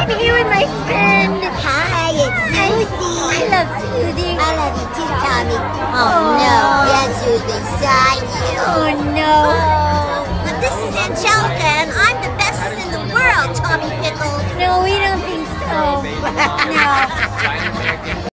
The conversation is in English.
I'm here with my friend. Hi, it's Susie. I love Susie. I love you too, Tommy. Oh no, yes, Susie, saw you. Oh no. But this is Angelica, and I'm the bestest in the world, Tommy Pickles. No, we don't think so. No.